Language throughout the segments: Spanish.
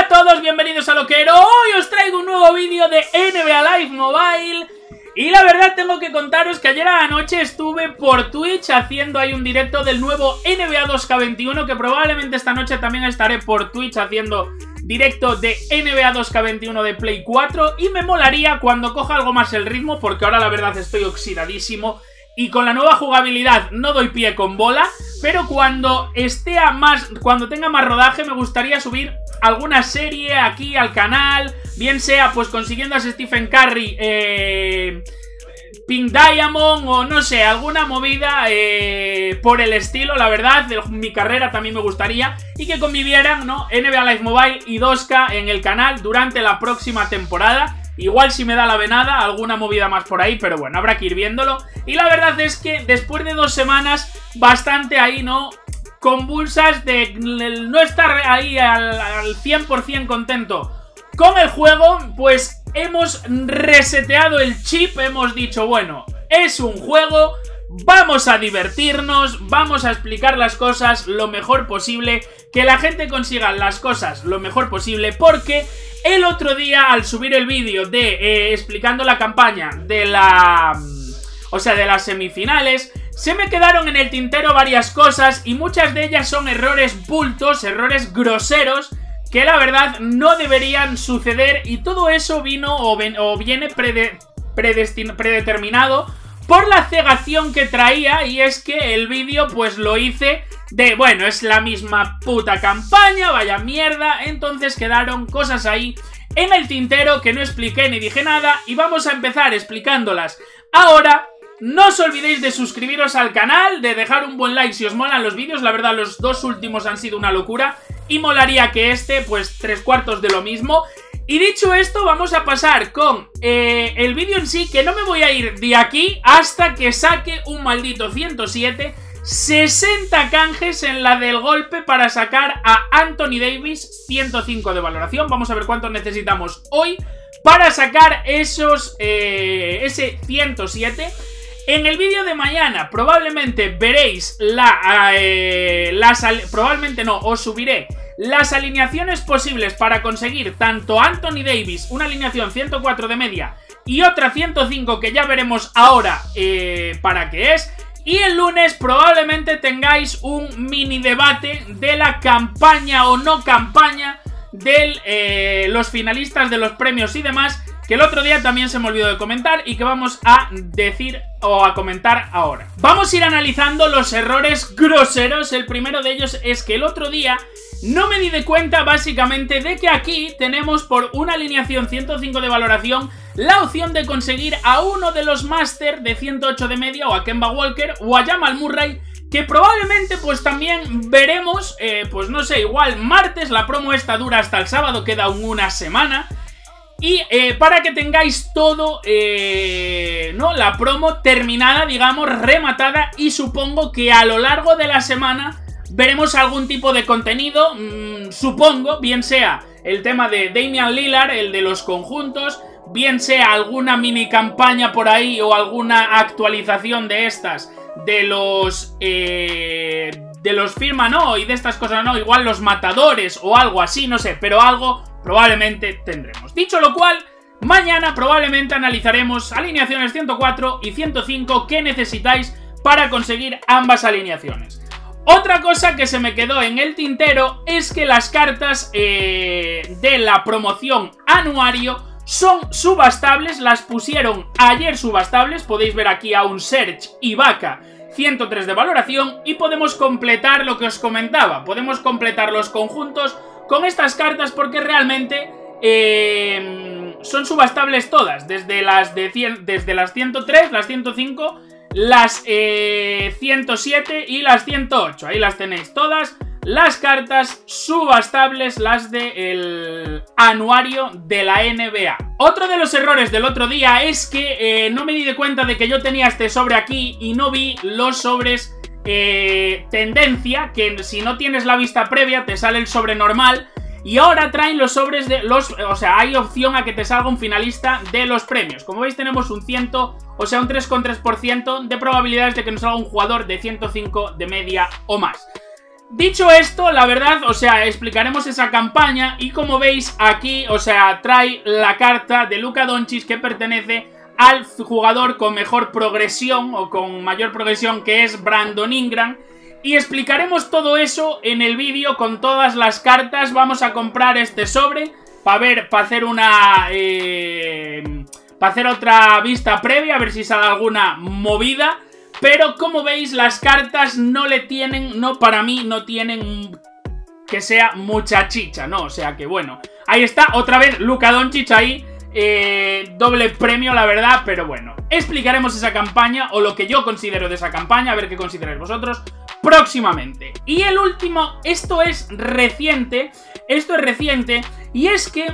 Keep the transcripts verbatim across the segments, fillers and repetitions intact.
a todos, bienvenidos a Loquero. Hoy os traigo un nuevo vídeo de N B A Live Mobile. Y la verdad tengo que contaros que ayer a la noche estuve por Twitch haciendo ahí un directo del nuevo N B A dos K veintiuno, que probablemente esta noche también estaré por Twitch haciendo directo de N B A dos K veintiuno de Play cuatro. Y me molaría cuando coja algo más el ritmo, porque ahora la verdad estoy oxidadísimo y con la nueva jugabilidad no doy pie con bola. Pero cuando esté a más, cuando tenga más rodaje, me gustaría subir alguna serie aquí al canal, bien sea pues consiguiendo a Stephen Curry, eh, Pink Diamond o no sé, alguna movida eh, por el estilo, la verdad, de mi carrera también me gustaría, y que convivieran, ¿no?, N B A Live Mobile y dos K en el canal durante la próxima temporada. Igual si me da la venada, alguna movida más por ahí, pero bueno, habrá que ir viéndolo. Y la verdad es que después de dos semanas, bastante ahí, ¿no?, convulsas de no estar ahí al, al cien por cien contento con el juego, pues hemos reseteado el chip, hemos dicho, bueno, es un juego, vamos a divertirnos, vamos a explicar las cosas lo mejor posible, que la gente consiga las cosas lo mejor posible, porque el otro día al subir el vídeo de eh, explicando la campaña de la... o sea, de las semifinales, se me quedaron en el tintero varias cosas y muchas de ellas son errores bultos, errores groseros, que la verdad no deberían suceder, y todo eso vino o, ven, o viene prede, predeterminado por la cegación que traía, y es que el vídeo pues lo hice de, bueno, es la misma puta campaña, vaya mierda, entonces quedaron cosas ahí en el tintero que no expliqué ni dije nada, y vamos a empezar explicándolas ahora. No os olvidéis de suscribiros al canal, de dejar un buen like si os molan los vídeos. La verdad, los dos últimos han sido una locura y molaría que este, pues tres cuartos de lo mismo. Y dicho esto, vamos a pasar con eh, el vídeo en sí, que no me voy a ir de aquí hasta que saque un maldito ciento siete, sesenta canjes en la del golpe para sacar a Anthony Davis, ciento cinco de valoración. Vamos a ver cuántos necesitamos hoy para sacar esos eh, ese ciento siete. En el vídeo de mañana probablemente veréis la, eh, las, probablemente no, os subiré las alineaciones posibles para conseguir tanto Anthony Davis, una alineación ciento cuatro de media, y otra ciento cinco que ya veremos ahora eh, para qué es. Y el lunes probablemente tengáis un mini debate de la campaña o no campaña de eh, los finalistas de los premios y demás, que el otro día también se me olvidó de comentar y que vamos a decir o a comentar ahora. Vamos a ir analizando los errores groseros. El primero de ellos es que el otro día no me di de cuenta básicamente de que aquí tenemos por una alineación ciento cinco de valoración la opción de conseguir a uno de los máster de ciento ocho de media, o a Kemba Walker o a Jamal Murray, que probablemente pues también veremos, eh, pues no sé, igual martes. La promo esta dura hasta el sábado, queda aún una semana. Y eh, para que tengáis todo, eh, ¿no?, la promo terminada, digamos, rematada, y supongo que a lo largo de la semana veremos algún tipo de contenido, mmm, supongo, bien sea el tema de Damian Lillard, el de los conjuntos, bien sea alguna mini campaña por ahí o alguna actualización de estas, de los... Eh, de los firma, ¿no?, y de estas cosas, ¿no?, igual los matadores o algo así, no sé, pero algo probablemente tendremos. Dicho lo cual, mañana probablemente analizaremos alineaciones ciento cuatro y ciento cinco que necesitáis para conseguir ambas alineaciones. Otra cosa que se me quedó en el tintero es que las cartas eh, de la promoción anuario son subastables, las pusieron ayer subastables. Podéis ver aquí a un Serge Ibaka, ciento tres de valoración, y podemos completar lo que os comentaba, podemos completar los conjuntos con estas cartas, porque realmente eh, son subastables todas, desde las, de cien, desde las ciento tres, las ciento cinco, las eh, ciento siete y las ciento ocho. Ahí las tenéis todas, las cartas subastables, las del anuario de la N B A. Otro de los errores del otro día es que eh, no me di de cuenta de que yo tenía este sobre aquí y no vi los sobres Eh, tendencia, que si no tienes la vista previa te sale el sobre normal, y ahora traen los sobres de los... o sea, hay opción a que te salga un finalista de los premios. Como veis tenemos un cien, o sea un tres coma tres por ciento de probabilidades de que nos salga un jugador de ciento cinco de media o más. Dicho esto, la verdad, o sea, explicaremos esa campaña y como veis aquí, o sea, trae la carta de Luka Doncic que pertenece al jugador con mejor progresión o con mayor progresión, que es Brandon Ingram. Y explicaremos todo eso en el vídeo con todas las cartas. Vamos a comprar este sobre para ver, para hacer una... Eh, para hacer otra vista previa, a ver si sale alguna movida. Pero como veis, las cartas no le tienen, no para mí, no tienen que sea mucha chicha, ¿no? O sea que bueno, ahí está, otra vez Luka Doncic ahí, eh, doble premio la verdad, pero bueno. Explicaremos esa campaña, o lo que yo considero de esa campaña, a ver qué consideráis vosotros, próximamente. Y el último, esto es reciente, esto es reciente, y es que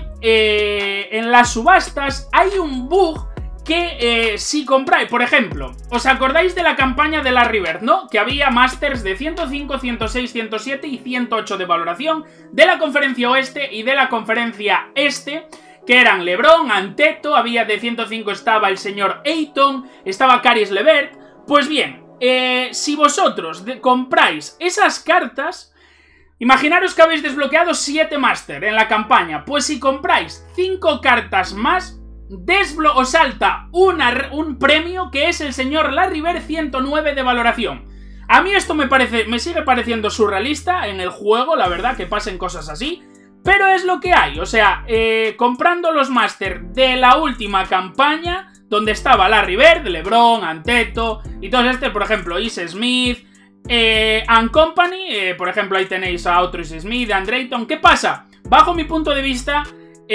eh, en las subastas hay un bug que eh, si compráis, por ejemplo, ¿os acordáis de la campaña de Larry Bird, no? Que había Masters de ciento cinco, ciento seis, ciento siete y ciento ocho de valoración de la conferencia oeste y de la conferencia este, que eran LeBron, Anteto, había de ciento cinco estaba el señor Ayton, estaba Caris LeVert. Pues bien, eh, si vosotros de, compráis esas cartas, imaginaros que habéis desbloqueado siete Master en la campaña, pues si compráis cinco cartas más, Desblo os salta una, un premio que es el señor Larry Bird ciento nueve de valoración. A mí esto me parece, me sigue pareciendo surrealista en el juego, la verdad, que pasen cosas así, pero es lo que hay. O sea, eh, comprando los Master de la última campaña, donde estaba Larry Bird, LeBron, Anteto y todos este, por ejemplo, Ish Smith, eh, and Company, eh, por ejemplo, ahí tenéis a otro Ish Smith, a Andre Ayton. ¿Qué pasa? Bajo mi punto de vista,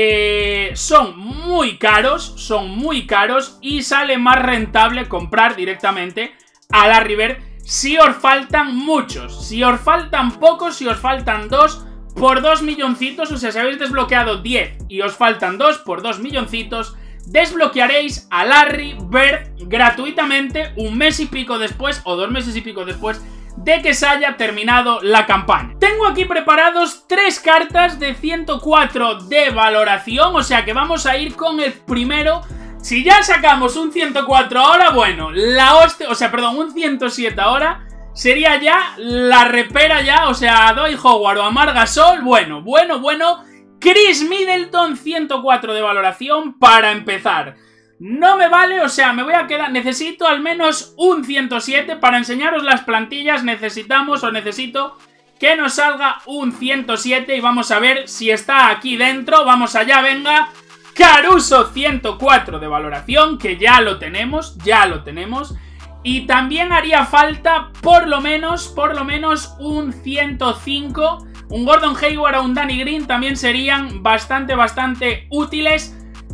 Eh, son muy caros, son muy caros y sale más rentable comprar directamente a Larry Bird si os faltan muchos. Si os faltan pocos, si os faltan dos, por dos milloncitos, o sea, si habéis desbloqueado diez y os faltan dos por dos milloncitos, desbloquearéis a Larry Bird gratuitamente un mes y pico después, o dos meses y pico después de que se haya terminado la campaña. Tengo aquí preparados tres cartas de ciento cuatro de valoración, o sea que vamos a ir con el primero. Si ya sacamos un ciento cuatro ahora, bueno, la hostia, o sea, perdón, un ciento siete ahora, sería ya la repera ya, o sea, a Dwight Howard o a Marc Gasol, bueno, bueno, bueno. Chris Middleton, ciento cuatro de valoración para empezar. No me vale, o sea, me voy a quedar... Necesito al menos un ciento siete para enseñaros las plantillas. Necesitamos o necesito que nos salga un ciento siete y vamos a ver si está aquí dentro. Vamos allá, venga. Caruso, ciento cuatro de valoración, que ya lo tenemos, ya lo tenemos. Y también haría falta por lo menos, por lo menos un ciento cinco. Un Gordon Hayward o un Danny Green también serían bastante, bastante útiles.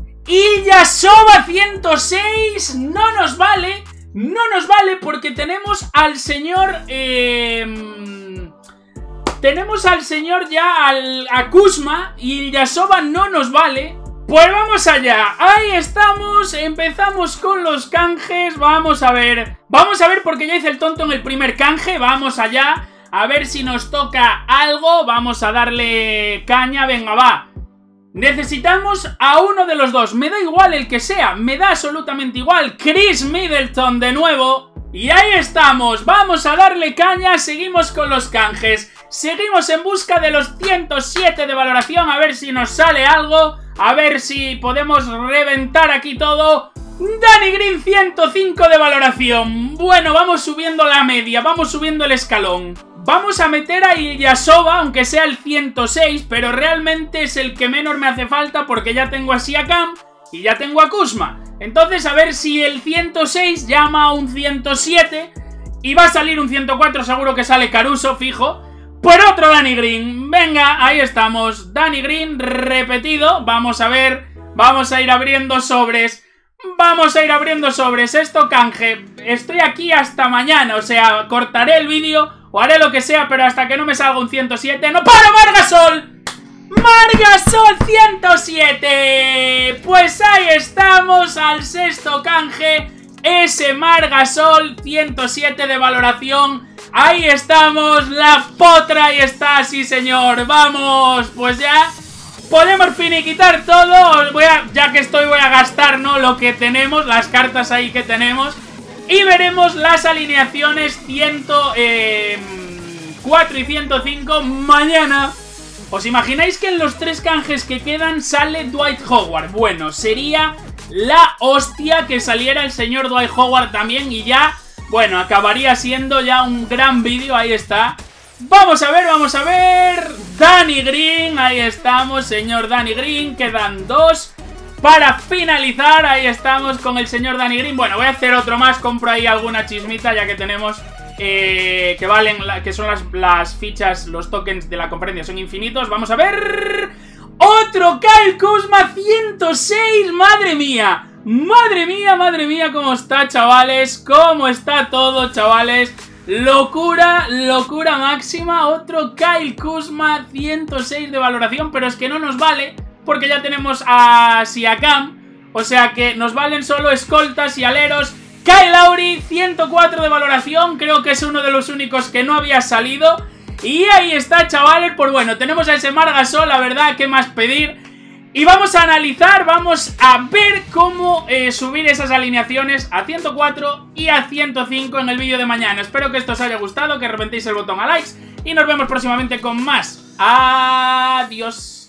Ilyasova ciento seis, no nos vale, no nos vale porque tenemos al señor, eh, tenemos al señor ya, al, a Kuzma, y Ilyasova no nos vale. Pues vamos allá, ahí estamos, empezamos con los canjes, vamos a ver, vamos a ver porque ya hice el tonto en el primer canje, vamos allá, a ver si nos toca algo, vamos a darle caña, venga va. Necesitamos a uno de los dos, me da igual el que sea, me da absolutamente igual. Chris Middleton de nuevo. Y ahí estamos, vamos a darle caña, seguimos con los canjes. Seguimos en busca de los ciento siete de valoración, a ver si nos sale algo. A ver si podemos reventar aquí todo. Danny Green, ciento cinco de valoración. Bueno, vamos subiendo la media, vamos subiendo el escalón. Vamos a meter a Ilyasova, aunque sea el ciento seis, pero realmente es el que menos me hace falta porque ya tengo a Siakam y ya tengo a Kuzma. Entonces a ver si el ciento seis llama a un ciento siete y va a salir un ciento cuatro, seguro que sale Caruso, fijo. Por otro Danny Green, venga, ahí estamos, Danny Green repetido, vamos a ver, vamos a ir abriendo sobres. Vamos a ir abriendo sobres, esto canje, estoy aquí hasta mañana, o sea, cortaré el vídeo o haré lo que sea, pero hasta que no me salga un ciento siete, ¡no paro! ¡Marc Gasol! ¡Marc Gasol ciento siete! Pues ahí estamos, al sexto canje, ese Marc Gasol ciento siete de valoración, ahí estamos, la potra, ahí está, sí señor, vamos, pues ya... Podemos finiquitar todo, voy a, ya que estoy voy a gastar, ¿no?, lo que tenemos, las cartas ahí que tenemos. Y veremos las alineaciones ciento, eh, cuatro y ciento cinco mañana. ¿Os imagináis que en los tres canjes que quedan sale Dwight Howard? Bueno, sería la hostia que saliera el señor Dwight Howard también y ya, bueno, acabaría siendo ya un gran vídeo. Ahí está. Vamos a ver, vamos a ver. Danny Green, ahí estamos, señor Danny Green. Quedan dos para finalizar. Ahí estamos con el señor Danny Green. Bueno, voy a hacer otro más. Compro ahí alguna chismita ya que tenemos eh, que valen, que son las, las fichas, los tokens de la conferencia son infinitos. Vamos a ver. Otro Kyle Kuzma ciento seis. Madre mía. Madre mía, madre mía, cómo está, chavales. Cómo está todo, chavales. Locura, locura máxima. Otro Kyle Kuzma ciento seis de valoración, pero es que no nos vale porque ya tenemos a Siakam. O sea que nos valen solo escoltas y aleros. Kyle Lowry, ciento cuatro de valoración. Creo que es uno de los únicos que no había salido. Y ahí está, chavales. Pues bueno, tenemos a ese Marc Gasol, la verdad, ¿qué más pedir? Y vamos a analizar, vamos a ver cómo eh, subir esas alineaciones a ciento cuatro y a ciento cinco en el vídeo de mañana. Espero que esto os haya gustado, que reventéis el botón a likes y nos vemos próximamente con más. Adiós.